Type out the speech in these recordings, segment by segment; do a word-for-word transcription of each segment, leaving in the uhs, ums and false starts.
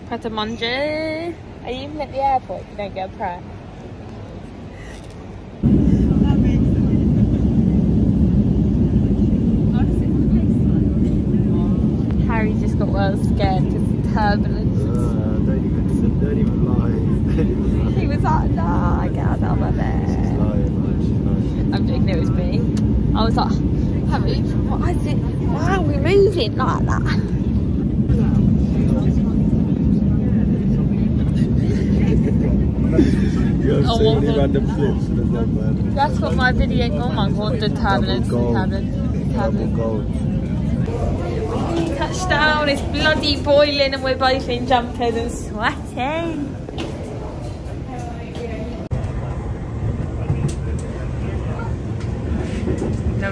Pret a manger. Are you even at the airport if you don't get a Pret? Harry just got well scared because of turbulence. Uh, don't even, don't even lie. He was like, no, I get out of my bed. She's lying, man. She's lying. I'm joking, it was me. I was like, Harry, why is it, why are we moving like that? So many random flips. That's what my video. Oh my god, the turbulence, the turbulence, turbulence. Touchdown! It's bloody boiling, and we're both in jumpers and sweating. Nope.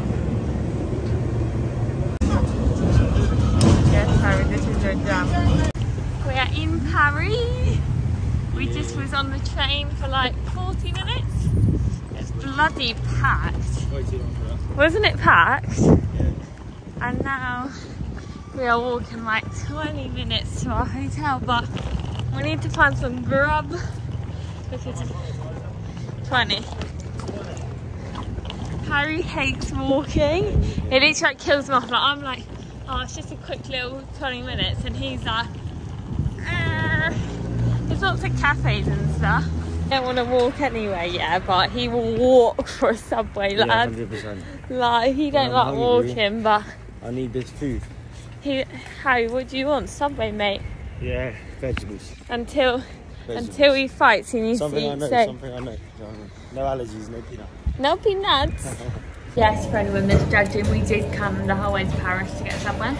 Yes, Harry, this is your jump. We are in Paris. We just was on the train for like forty minutes. It's bloody packed. Wasn't it packed? Yeah. And now we are walking like twenty minutes to our hotel, but we need to find some grub because it's twenty. Harry hates walking. It literally like kills me off. Like, I'm like, oh, it's just a quick little twenty minutes, and he's like, eh. There's lots of cafes and stuff. I don't want to walk anyway, yeah, but he will walk for a Subway, lad. Yeah, one hundred percent. Like, he don't like hungry. walking, but I need this food. he, Harry, what do you want? Subway, mate. Yeah, vegetables. Until, Vegetables. until he fights, he needs Something to I eat know, steak. something I know. No allergies, no peanut. No peanuts. Yes, for anyone that's judging, we did come the whole way to Paris to get Subway.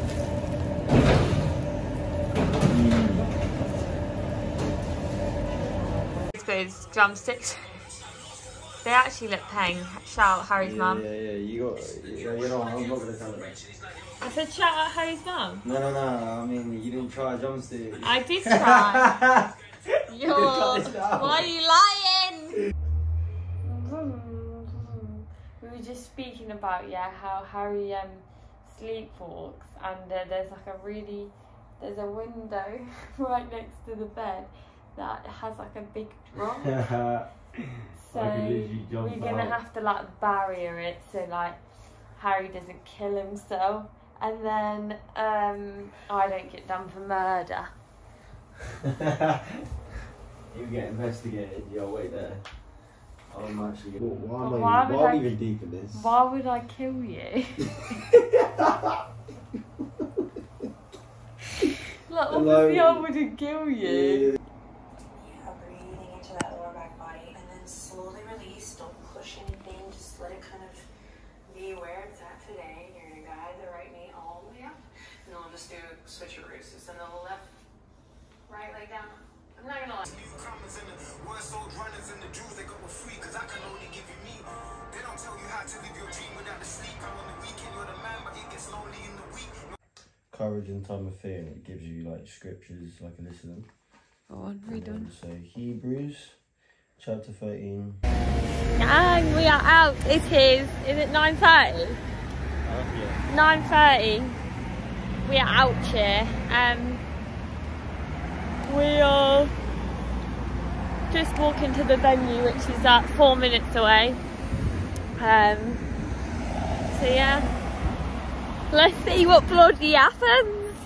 Those drumsticks. They actually look paying. Shout out Harry's Yeah, mum. yeah, yeah. You got. Yeah, you know, I'm not gonna tell her that. I said shout out Harry's mum. No, no, no. I mean, you didn't try a drumstick. I did try. You're. Why are you lying? We were just speaking about yeah how Harry um sleepwalks, and uh, there's like a really there's a window right next to the bed that has like a big drop. So we're gonna out. have to like barrier it so like Harry doesn't kill himself, and then um I don't get done for murder. You get investigated. You'll wait there. I'm actually. Well, why am I, why even, would why I, are we even deep in this? Why would I kill you? Like obviously I wouldn't kill you. Yeah. Breathing into that lower back body, and then slowly release. Don't push anything. Just let it kind of be where it's at today. You're gonna guide the right knee all the way up, and then we'll just do switcheroos. So send the left, right leg down. I'm not gonna lie. Courage in time of fear, and it gives you like scriptures, like a list of them. Go on, read on. So Hebrews chapter thirteen. And we are out. It is, is it nine thirty? Uh, yeah. nine thirty. We are out here. Um, we are just walking to the venue, which is like four minutes away. Um, so yeah. Let's see what bloody happens.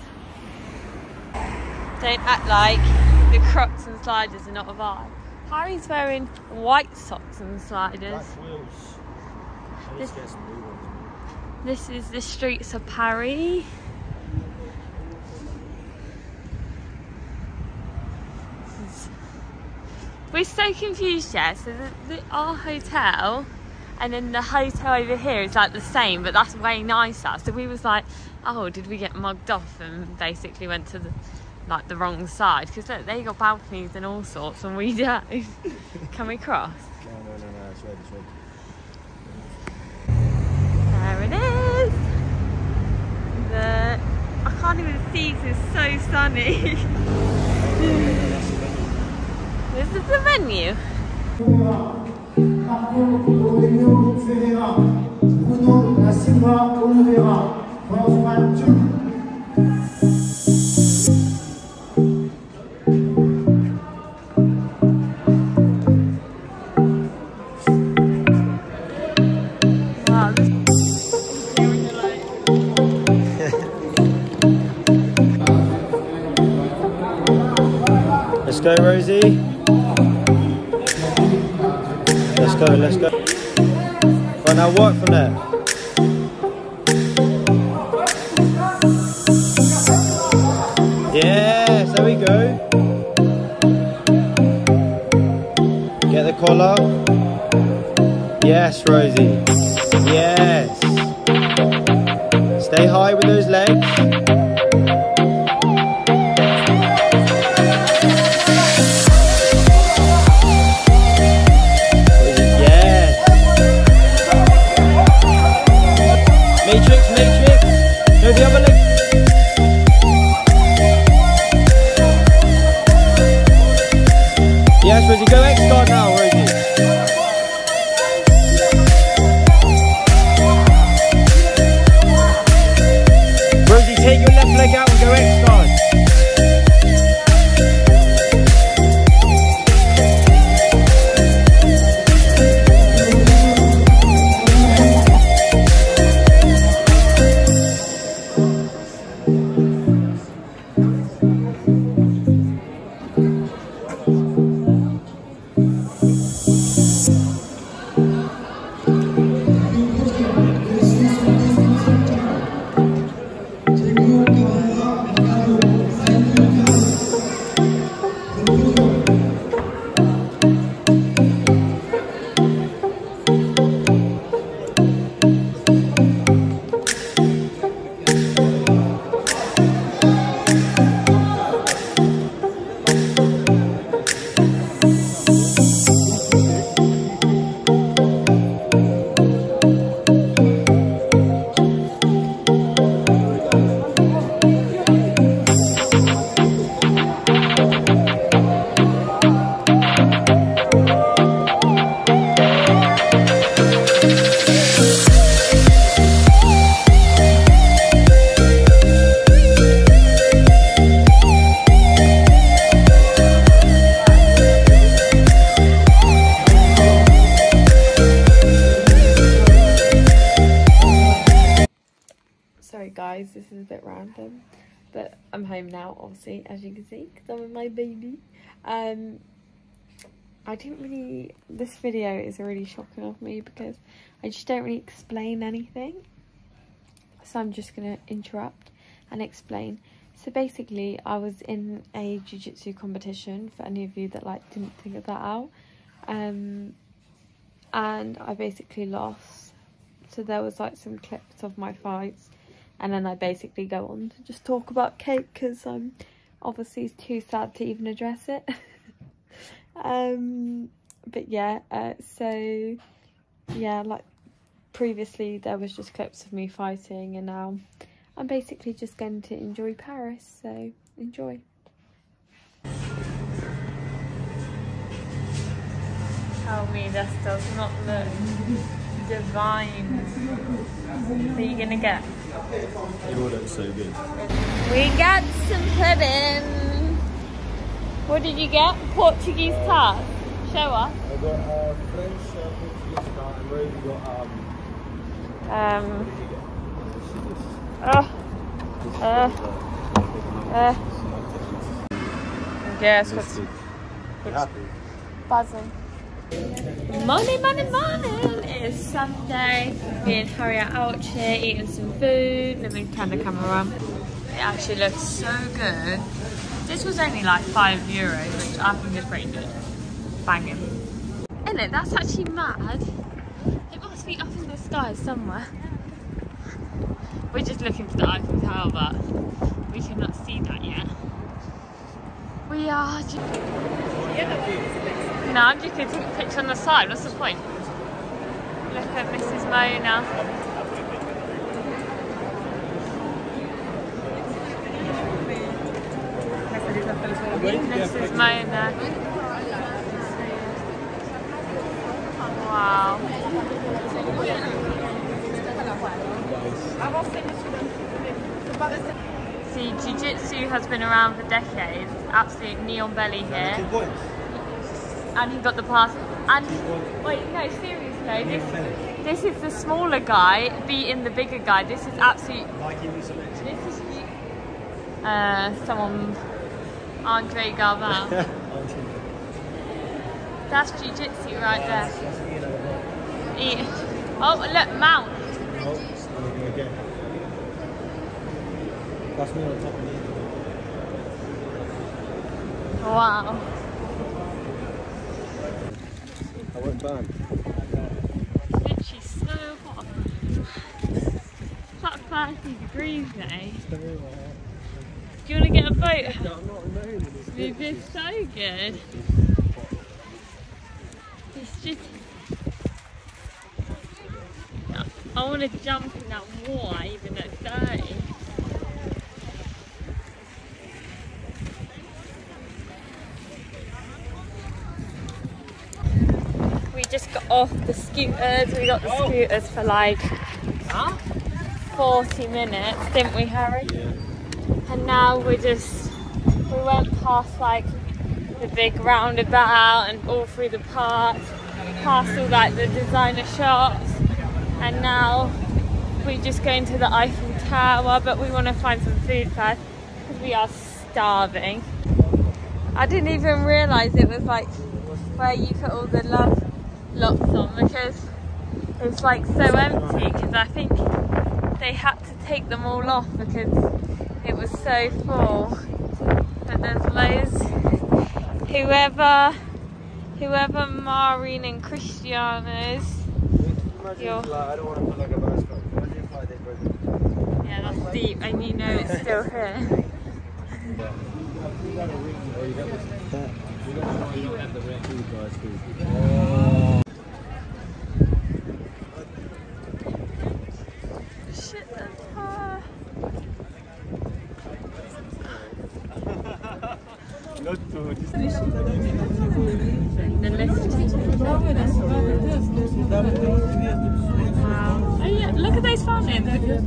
Don't act like the Crocs and sliders are not a vibe. Harry's wearing white socks and sliders. Black wheels. I need This, to get some new ones. this is the streets of Paris. We're so confused, yeah. So the, the, our hotel and then the hotel over here is like the same, but that's way nicer. So we was like, oh, did we get mugged off and basically went to the like the wrong side? Because look, they got balconies and all sorts, and we don't. Can we cross? No, no, no, no, it's red, it's There red. it is. The I can't even see because it's so sunny. This is the venue. Let's go, Rosie. Let's go, let's go. Right, now work from there. Yes, there we go. Get the collar. Yes, Rosie. Yes. Stay high with those legs. Matrix, matrix. No, the other leg. Yes, Rosie, go X-guard now, Rosie. Rosie, take your left leg out and go X-guard. Sorry guys, this is a bit random, but I'm home now, obviously, as you can see, because I'm with my baby. Um, I didn't really, this video is really shocking of me because I just don't really explain anything. So I'm just going to interrupt and explain. So basically, I was in a jiu-jitsu competition, for any of you that like didn't figure that out. Um, and I basically lost. So there was like some clips of my fights. And then I basically go on to just talk about Kate because I'm obviously too sad to even address it. um, but yeah, uh, so yeah, like previously there was just clips of me fighting, and now I'm basically just going to enjoy Paris. So enjoy. Tell me this does not look divine. What are you gonna get? It all looks so good. We got some pudding. What did you get? Portuguese tart. Show us. I got uh, French uh, Portuguese tart, and Rosie got um. Um. Oh. Uh. Uh. Yeah, it's good. You happy? Buzzing. Morning, morning, morning! It is Sunday. Me and Harry are out here eating some food. Let me turn the camera on. It actually looks so good. This was only like five euros, which I think is pretty good. Banging. Isn't it? That's actually mad. It must be up in the sky somewhere. We're just looking for the Eiffel Tower, but we cannot see that yet. We are just... No, I'm just going to take a picture on the side. What's the point? Look at Missus Mona. Missus Mona. Wow. See, jiu-jitsu has been around for decades. Absolute neon belly here. And he got the pass. And wait, no, seriously, this this is the smaller guy beating the bigger guy. This is absolute. This is uh someone, Andre Galvin. That's jiu-jitsu right there. Yeah. Oh, look, mount. Oh, again. That's me on top of me. Wow. I won't burn. It's literally so hot. It's like thirty degrees now. Do you want to get a boat? No, I'm not moaning. This is so good. It's just... I want to jump in that water even though it's dirty. We just got off the scooters. We got the scooters for like forty minutes, didn't we, Harry? Yeah. And now we're just, we went past like the big roundabout and all through the park, past all like the designer shops, and now we're just going to the Eiffel Tower, but we want to find some food first because we are starving. I didn't even realise it was like where you put all the love locks on because it's like so empty, because I think they had to take them all off because it was so full. But there's loads. Whoever, whoever Maureen and Christian is. Imagine, like, I don't want to put like a mouse back. Imagine if like they broke it. Yeah, that's deep, and you know it's still here. Shit, that's hard. Not to just The lift. Wow. Oh yeah, look at those fountains.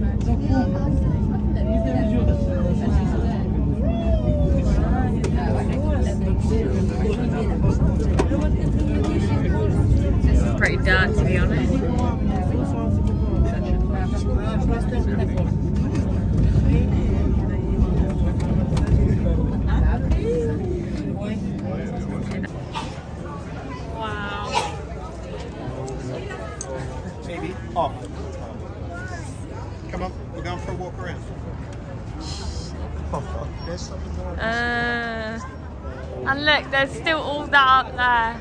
This is pretty dark, to be honest. Wow. Maybe off. Come on, we're going for a walk around. There's something more. Uh, and look, there's still all that up there.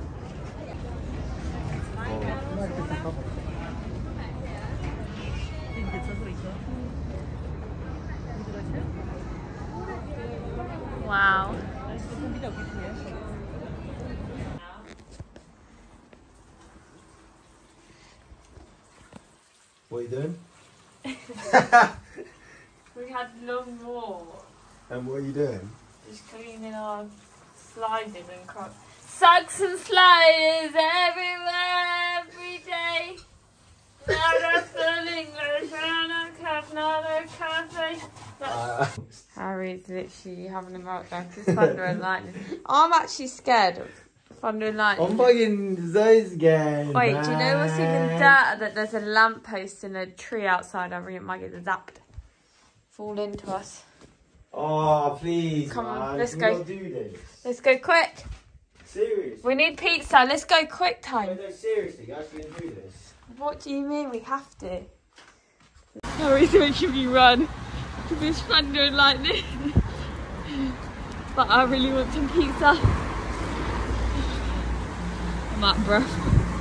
Wow. What are you doing? We had a long walk, And what are you doing? just cleaning our sliders and crocs. Sucks and sliders everywhere, every day. Not a full English, not a cup, not a cafe. Uh, Harry's literally having a meltdown because thunder and lightning. I'm actually scared of thunder and lightning. I'm fucking so scared. Wait, do you know what's even man. dirtier? That there's a lamppost and a tree outside. I think it might get zapped. Fall into us. Oh, please, Come on, man. let's Can go. we not do this? Let's go quick. Serious? We need pizza. Let's go quick time. No, no, seriously, you actually gonna do this? What do you mean we have to? Harry's making me run to this thunder and lightning. But I really want some pizza. I'm out of breath.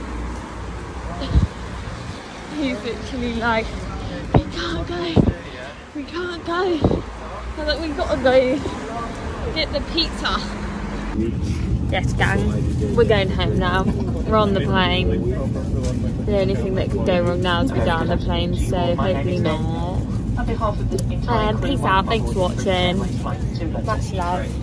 He's literally like, we can't go. We can't go. So that we gotta go get the pizza. Yes, gang. We're going home now. We're on the plane. The only thing that could go wrong now is we die on the plane, so hopefully not. Um, peace out. Thanks for watching. Much love.